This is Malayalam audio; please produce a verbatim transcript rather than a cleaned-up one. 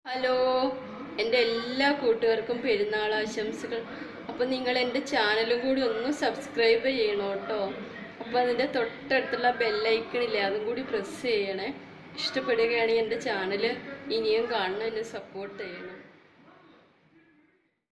ഹലോ, എൻ്റെ എല്ലാ കൂട്ടുകാർക്കും പെരുന്നാൾ ആശംസകൾ. അപ്പോൾ നിങ്ങൾ എൻ്റെ ചാനലും കൂടി ഒന്ന് സബ്സ്ക്രൈബ് ചെയ്യണം കേട്ടോ. അപ്പോൾ അതിൻ്റെ തൊട്ടടുത്തുള്ള ബെല്ലൈക്കണില്ലേ, അതും കൂടി പ്രസ് ചെയ്യണേ. ഇഷ്ടപ്പെടുകയാണെങ്കിൽ എൻ്റെ ചാനൽ ഇനിയും കാണണം, എന്നെ സപ്പോർട്ട് ചെയ്യണം.